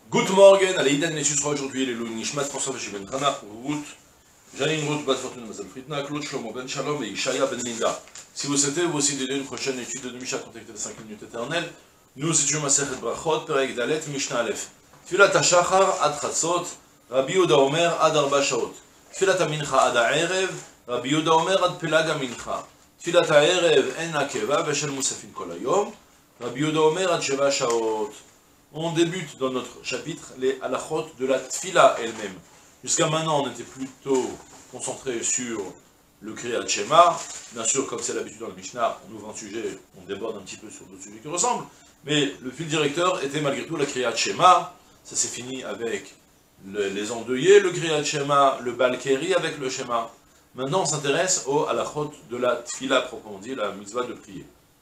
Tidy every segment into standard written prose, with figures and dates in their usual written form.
Good morning, allez, Idan Nessusra aujourd'hui, les Louis Nishmat, François Ben Hana, Ruth, Janine Ruth, Bat Fortune, Mazal Fritna, Claude Shlomo, Ben Shalom et Ishaya Ben Linda. Si vous souhaitez, vous aussi d'aider une prochaine étude de Misha contactée de 5 minutes éternelles, nous étudions Masechet Brachot, Perek Dalet, Mishnah Aleph. Tfilat HaShachar, Ad Chatzot, Rabbi Yehuda Omer, Ad Arba Shaot. Tfilat HaMincha, Ad Ha'erev, Rabbi Yehuda Omer, Ad Pelag HaMincha. Tfilat Ha'erev, En Akeva, Veshel Musafin Kol Hayom, Rabbi Yehuda Omer, Ad Sheva Shaot. On débute dans notre chapitre les halachot de la tfila elle-même. Jusqu'à maintenant, on était plutôt concentré sur le Kriyat Shema. Bien sûr, comme c'est l'habitude dans le Mishnah, on ouvre un sujet, on déborde un petit peu sur d'autres sujets qui ressemblent. Mais le fil directeur était malgré tout la Kriyat Shema. Ça s'est fini avec les endeuillés, le Kriyat Shema, le Balkeri avec le Shema. Maintenant, on s'intéresse aux halachot de la tfila proprement dit, la mitzvah de prier.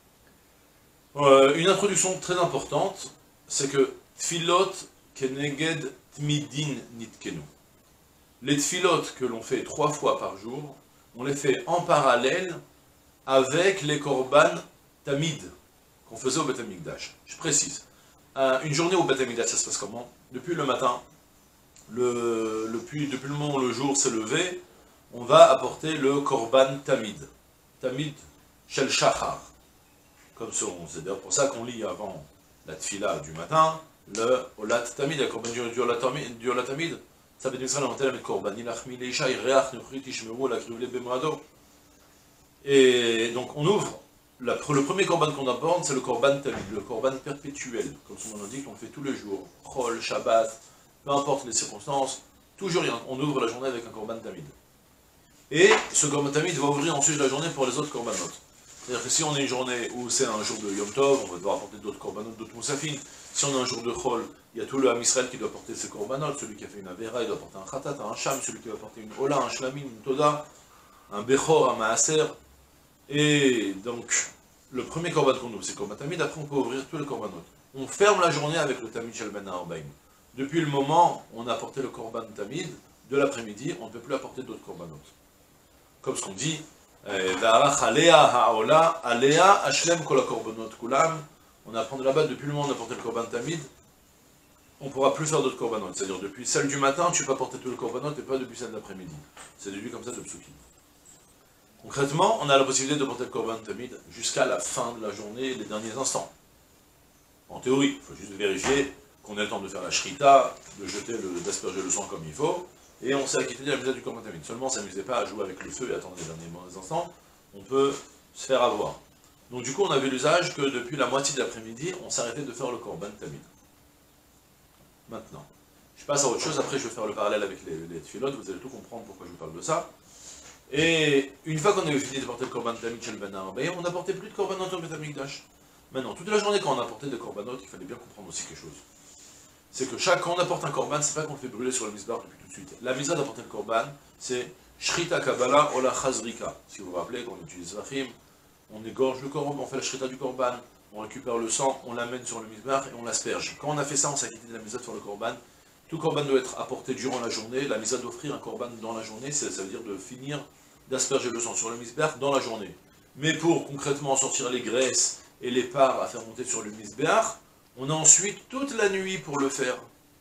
Une introduction très importante. C'est que tfilot keneged tmidin nitkenu. Les tfilot que l'on fait 3 fois par jour, on les fait en parallèle avec les korban tamid qu'on faisait au Beth Amikdash. Je précise. Une journée au Beth Amikdash, ça se passe comment? Depuis le matin, depuis le moment où le jour s'est levé, on va apporter le korban tamid. Tamid shel shachar. Comme c'est d'ailleurs pour ça qu'on lit avant la tfila du matin, le olat tamid, la korban du olat tamid, ça veut dire ça, on met korban, ilachmi leisha, ireach nuchrit ishmeru, la krivle bemrado. Et donc on ouvre, le premier korban qu'on apporte, c'est le korban tamid, le korban perpétuel, comme son nom l'indique, on le fait tous les jours, chol, shabbat, peu importe les circonstances, toujours on ouvre la journée avec un korban tamid. Et ce korban tamid va ouvrir ensuite la journée pour les autres korbanot. C'est-à-dire que si on a une journée où c'est un jour de Yom Tov, on va devoir apporter d'autres korbanot, d'autres moussafin. Si on a un jour de Chol, il y a tout le Ham Israël qui doit porter ses korbanot. Celui qui a fait une Avera, il doit porter un Khatat, un Sham. Celui qui va porter une Ola, un Shlamim, une Toda, un Bechor, un Maaser. Et donc, le premier korban qu'on ouvre, c'est korban Tamid. Après, on peut ouvrir tous les korbanot. On ferme la journée avec le Tamid Shel Ben Arbaim. Depuis le moment où on a apporté le korban Tamid, de l'après-midi, on ne peut plus apporter d'autres korbanot. Comme ce qu'on dit, on apprend de là-bas, depuis le moment où on a porté le korban tamid, on ne pourra plus faire d'autres korbanot. C'est-à-dire, depuis celle du matin, tu peux porter tout le korbanot et pas depuis celle d'après-midi. C'est déduit comme ça de Psukim. Concrètement, on a la possibilité de porter le korban tamid jusqu'à la fin de la journée, les derniers instants. En théorie, il faut juste vérifier qu'on ait le temps de faire la shrita, d'asperger le sang comme il faut, et on s'est acquitté de la misère du korban tamid. Seulement, s'amusez pas à jouer avec le feu et attendre les derniers instants, on peut se faire avoir. Donc du coup, on avait l'usage que depuis la moitié de l'après-midi, on s'arrêtait de faire le korban tamid. Maintenant, je passe à autre chose, après je vais faire le parallèle avec les tfilotes, vous allez tout comprendre pourquoi je vous parle de ça. Et une fois qu'on avait fini de porter le korban tamid chez le Ben Arbaim, on n'apportait plus de korbanot au Beth Amikdash. Maintenant, toute la journée quand on apportait des korbanot, il fallait bien comprendre aussi quelque chose. C'est que quand on apporte un korban, c'est pas qu'on le fait brûler sur le misbar depuis tout de suite. La mise d'apporter le korban, c'est Shrita Kabbalah Ola Chazrika. Si vous vous rappelez, quand on utilise Vachim, on égorge le korban, on fait la Shrita du korban, on récupère le sang, on l'amène sur le misbar et on l'asperge. Quand on a fait ça, on s'est quitté de la mise sur le korban. Tout korban doit être apporté durant la journée. La mise d'offrir un korban dans la journée, ça veut dire de finir d'asperger le sang sur le misbar dans la journée. Mais pour concrètement sortir les graisses et les parts à faire monter sur le misbar, on a ensuite toute la nuit pour le faire.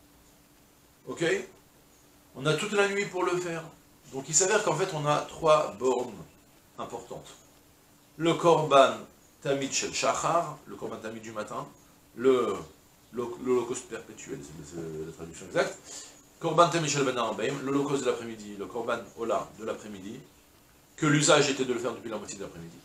Ok? On a toute la nuit pour le faire. Donc il s'avère qu'en fait on a 3 bornes importantes. Le korban tamid shel shachar, le korban tamid du matin, l'holocauste perpétuel, c'est la traduction exacte. Korban tamid shel ben arbaim, l'holocauste de l'après-midi, le korban ola de l'après-midi, que l'usage était de le faire depuis la moitié de l'après-midi.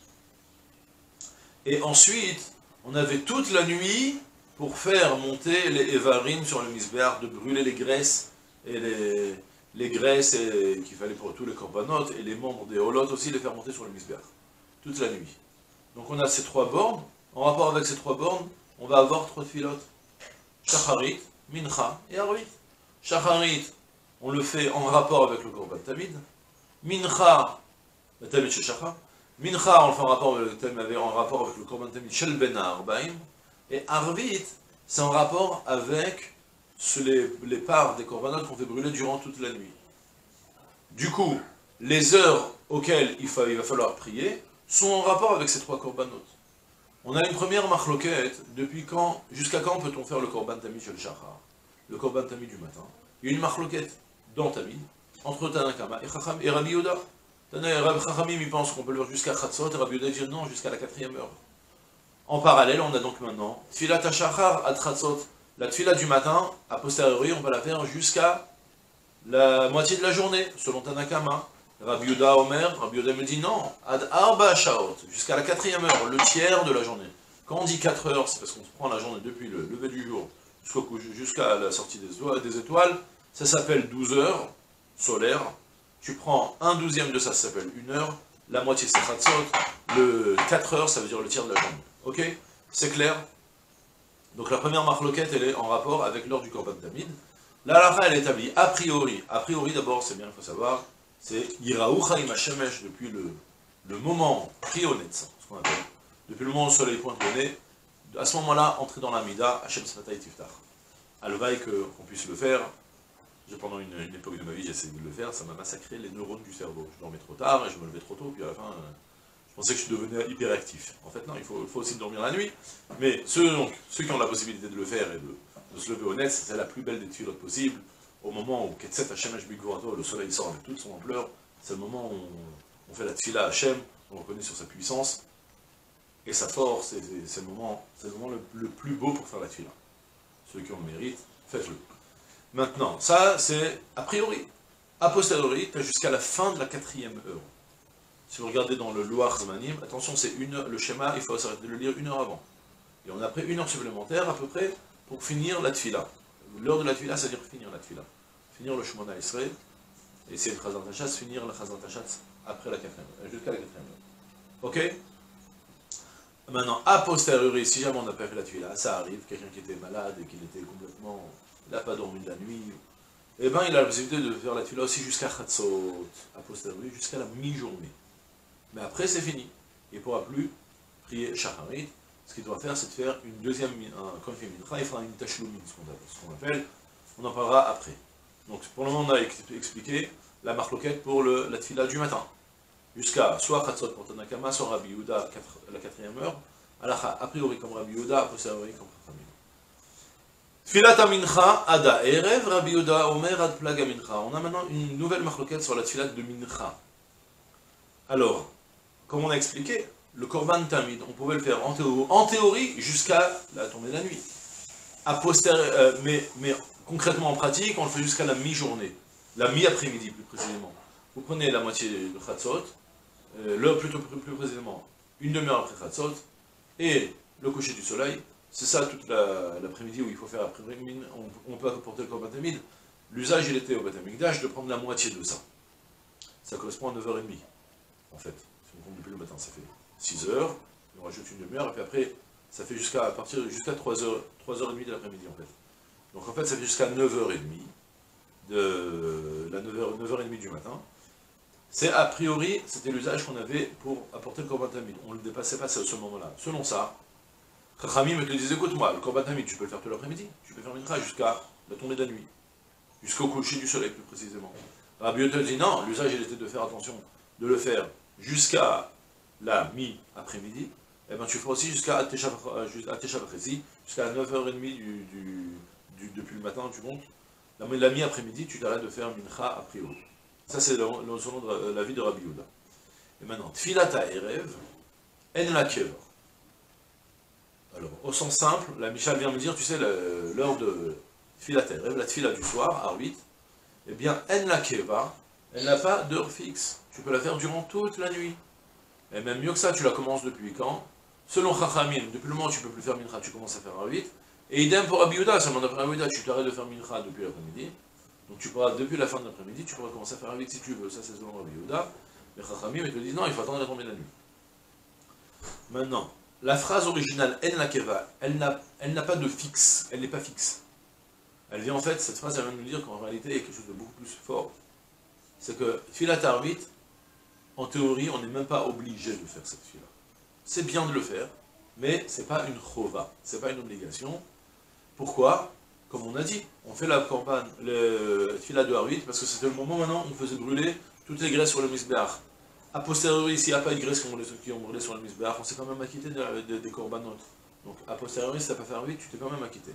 Et ensuite, on avait toute la nuit pour faire monter les évarim sur le misbéar, de brûler les graisses, et les graisses qu'il fallait pour tous les korbanot, et les membres des holot aussi, les faire monter sur le misbéar, toute la nuit. Donc on a ces 3 bornes, en rapport avec ces 3 bornes, on va avoir 3 tfilotes, shacharit, mincha et arvit. Shacharit, on le fait en rapport avec le korban tamid, mincha, le tamid shel shachar, mincha, on le fait en rapport avec le korban tamid shel ben arbaim, et arvit, c'est en rapport avec les parts des korbanot qu'on fait brûler durant toute la nuit. Du coup, les heures auxquelles il va falloir prier sont en rapport avec ces 3 korbanot. On a une première machloket, jusqu'à quand peut-on faire le korban tamid shel shachar? le korban tamid du matin. Il y a une marloquette dans tamid, entre Tanakama et Rabbi Yehuda. Chachamim, ils pensent qu'on peut le faire jusqu'à Chatzot, et Rabbi Yehuda dit non, jusqu'à la 4e heure. En parallèle, on a donc maintenant Tfilat HaShachar ad Chatzot. La Tfilat du matin, a posteriori, on va la faire jusqu'à la moitié de la journée, selon Tanakama. Rabbi Yehuda Omer, Rabbi Yehuda me dit non, ad Arba Shaot, jusqu'à la 4e heure, le tiers de la journée. Quand on dit 4 heures, c'est parce qu'on prend la journée depuis le lever du jour jusqu'à la sortie des étoiles, ça s'appelle 12 heures solaires. Tu prends un 12e de ça, ça s'appelle 1 heure, la moitié c'est Chatzot, le 4 heures, ça veut dire le tiers de la journée. Ok? C'est clair? Donc la première marloquette, elle est en rapport avec l'heure du Korban Tamid. La halakha, elle est établie a priori. A priori, d'abord, c'est bien, il faut savoir, c'est Yiraou Chaim HaShemesh depuis le moment Prionetz, ce qu'on appelle, depuis le moment où le soleil pointe le nez. À ce moment-là, entrer dans la Mida, Hashem Sfatay Tiftar. À levaille qu'on puisse le faire. Pendant une époque de ma vie, j'ai essayé de le faire, ça m'a massacré les neurones du cerveau. Je dormais trop tard et je me levais trop tôt, puis à la fin, je pensais que je devenais hyperactif. En fait, non, il faut aussi dormir la nuit. Mais ceux qui ont la possibilité de le faire et de se lever au net, c'est la plus belle des tfilotes possibles. Au moment où Ketset Hashem Hashbigurato, le soleil sort avec toute son ampleur, c'est le moment où on fait la tfila Hashem, on reconnaît sur sa puissance et sa force, c'est le moment le plus beau pour faire la tfila. Ceux qui ont le mérite, faites-le. Maintenant, ça c'est a priori. A posteriori, tu as jusqu'à la fin de la 4e heure. Si vous regardez dans le Loach Zmanim, attention, c'est le schéma, il faut s'arrêter de le lire 1 heure avant. Et on a pris 1 heure supplémentaire à peu près pour finir la tfila. L'heure de la tfila, c'est-à-dire finir la tfila. Finir le Shemona Esrei, et c'est le Chazan Tashatz, finir le Chazan Tashatz après la 4e heure, jusqu'à la 4e heure. Ok? Maintenant, a posteriori, si jamais on n'a pas fait la tfila, ça arrive, quelqu'un qui était malade et qui était complètement... il n'a pas dormi de la nuit, eh bien il a la possibilité de faire la tfila aussi jusqu'à Chatzot, a posteriori, jusqu'à la mi-journée. Mais après c'est fini, il ne pourra plus prier Shacharit. Ce qu'il doit faire, c'est de faire une deuxième, quand il fait mincha, il fera une tachloumin, ce qu'on appelle, on en parlera après. Donc pour le moment on a expliqué la marloquette pour la tfila du matin, jusqu'à soit Chatzot pour Tanakama, soit Rabbi Yehuda la 4e heure, halakha a priori comme Rabbi Yehuda, a posteriori comme Chachamim. Tfilat mincha ada erev, Rabbi Yehuda omer ad plaga mincha. On a maintenant une nouvelle marloquette sur la tfilat de mincha. Alors, comme on a expliqué, le korban tamid, on pouvait le faire en théorie jusqu'à la tombée de la nuit. Mais concrètement en pratique, on le fait jusqu'à la mi-journée, la mi-après-midi plus précisément. Vous prenez la moitié de Chatzot, l'heure plus précisément, une demi-heure après Chatzot, et le coucher du soleil. C'est ça toute l'après-midi où il faut faire après on peut apporter le korban tamid. L'usage, il était au Beth Amikdash de prendre la moitié de ça. Ça correspond à 9h30, en fait. Si on compte depuis le matin, ça fait 6h, on rajoute une demi-heure, et puis après, ça fait jusqu'à 3h30 de l'après-midi, en fait. Donc en fait, ça fait jusqu'à 9h30, de la 9h30 du matin. C'est a priori, c'était l'usage qu'on avait pour apporter le korban tamid. On ne le dépassait pas à ce moment-là. Selon ça, Chachamim te disait, écoute-moi, le korban tamid, tu peux le faire tout l'après-midi, tu peux faire mincha jusqu'à la tombée de la nuit, jusqu'au coucher du soleil plus précisément. Rabbi Yehuda dit non, l'usage il était de faire attention, de le faire jusqu'à la mi-après-midi, et bien tu feras aussi jusqu'à Tesha B'Chesi, jusqu'à 9h30 depuis le matin, tu montes, la mi-après-midi, tu t'arrêtes de faire mincha a priori. Ça c'est selon l'avis de Rabbi Yehuda. Et maintenant, Tfilata Erev, En la Kever. Alors, au sens simple, la Michal vient me dire, tu sais, l'heure de Tfilat Erev, la Tfila du soir, à 8, eh bien, En la Keva, elle n'a pas d'heure fixe. Tu peux la faire durant toute la nuit. Et même mieux que ça, tu la commences depuis quand? Selon Chachamim, depuis le moment où tu ne peux plus faire mincha, tu commences à faire à 8. Et idem pour Rabbi Yehuda, seulement d'après Rabbi Yehuda, tu t'arrêtes de faire mincha depuis l'après-midi. Donc tu pourras, depuis la fin de l'après-midi, tu pourras commencer à faire à 8 si tu veux. Ça, c'est selon Rabbi Yehuda. Mais Chachamim, ils te disent non, il faut attendre la tombée de la nuit. Maintenant, la phrase originale, En la Keva, elle n'a pas de fixe, elle n'est pas fixe. Elle vient en fait, cette phrase, elle vient de nous dire qu'en réalité, il y a quelque chose de beaucoup plus fort. C'est que Tfilat Arvit, en théorie, on n'est même pas obligé de faire cette fila. C'est bien de le faire, mais c'est pas une chova, c'est pas une obligation. Pourquoi? Comme on a dit, on fait la campagne, le Tfilat de Arvit, parce que c'était le moment maintenant où on faisait brûler toutes les graisses sur le misbeach. A posteriori, s'il n'y a pas de graisse qui ont brûlé sur le misbeach, on s'est quand même acquitté des corbanotes. Donc, a posteriori, si tu n'as pas fait Arvit, tu t'es quand même acquitté.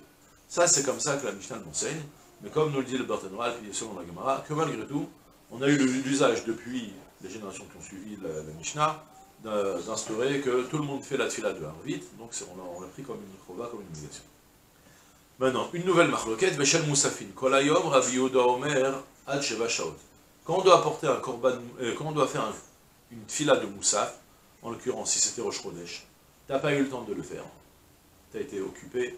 Ça, c'est comme ça que la Mishnah l'enseigne. Mais comme nous le dit le Barthénoral, puis selon la Gemara, que malgré tout, on a eu l'usage depuis les générations qui ont suivi la Mishnah, d'instaurer que tout le monde fait la tfila de Harvit, donc on l'a pris comme une chova, comme une obligation. Maintenant, une nouvelle marloquette, Veshel Moussafin, Kolayom, Rabbi Yehuda Omer, Ad Sheva Shaot. Quand on doit apporter un korban, quand on doit faire une tfila de Moussaf, en l'occurrence, si c'était Rosh Chodesh, t'as pas eu le temps de le faire. Tu as été occupé,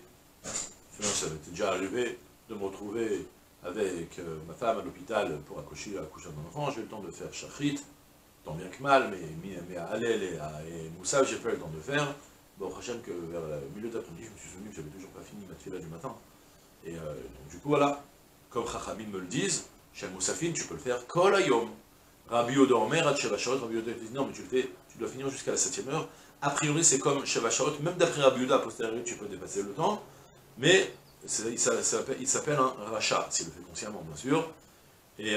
ça m'était déjà arrivé de me retrouver avec ma femme à l'hôpital pour accoucher d'un enfant, j'ai eu le temps de faire Shachrit, tant bien que mal, mais à Hallel et Moussaf, j'ai pas eu le temps de faire. Bon, Hachem, que vers le milieu d'après-midi, je me suis souvenu que j'avais toujours pas fini ma tfila du matin. Et donc, du coup, voilà, comme Chachamim me le disent, chez Moussafin, tu peux le faire Kol Hayom. Rabbi Yehuda Omer, Ad Sheva Shaot, Rabbi Yehuda dit non, mais tu dois finir jusqu'à la 7e heure. A priori, c'est comme Sheva Shaot, même d'après Rabbi Yehuda, a posteriori, tu peux dépasser le temps, mais il s'appelle un rachat, s'il le fait consciemment, bien sûr. Et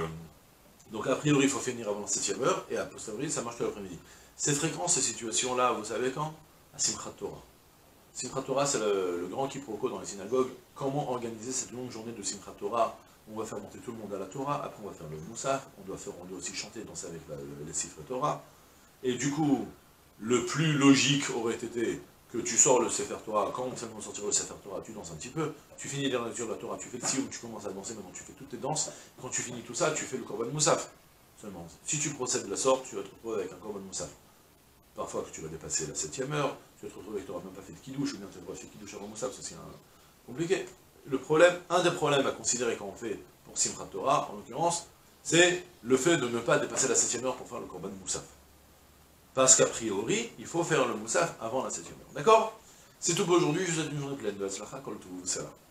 donc, a priori, il faut finir avant la 7e heure, et a posteriori, ça marche tout l'après-midi. C'est fréquent, ces situations-là, vous savez quand? À Simchat Torah. Simchat Torah, c'est le grand quiproquo dans les synagogues. Comment organiser cette longue journée de Simchat Torah? On va faire monter tout le monde à la Torah, après on va faire le Moussaf, on doit aussi chanter, danser avec les Sifre Torah. Et du coup, le plus logique aurait été que tu sors le Sefer Torah, quand on va sortir le Sefer Torah, tu danses un petit peu, tu finis la lecture de la Torah, tu fais le Sioum, tu commences à danser, maintenant tu fais toutes tes danses, quand tu finis tout ça, tu fais le Korban Moussaf. Seulement, si tu procèdes de la sorte, tu vas te retrouver avec un Korban Moussaf. Parfois que tu vas dépasser la 7e heure, tu vas te retrouver que tu n'auras même pas fait de Kiddush, ou bien tu n'auras pas fait de Kiddush avant Moussaf, c'est compliqué. Un des problèmes à considérer quand on fait pour Simchat Torah, en l'occurrence, c'est le fait de ne pas dépasser la 7e heure pour faire le Korban Moussaf. Parce qu'a priori, il faut faire le Moussaf avant la 7e heure. D'accord? C'est tout pour aujourd'hui, je vous souhaite une journée pleine de Hatzlacha, Kol Tov, Salah.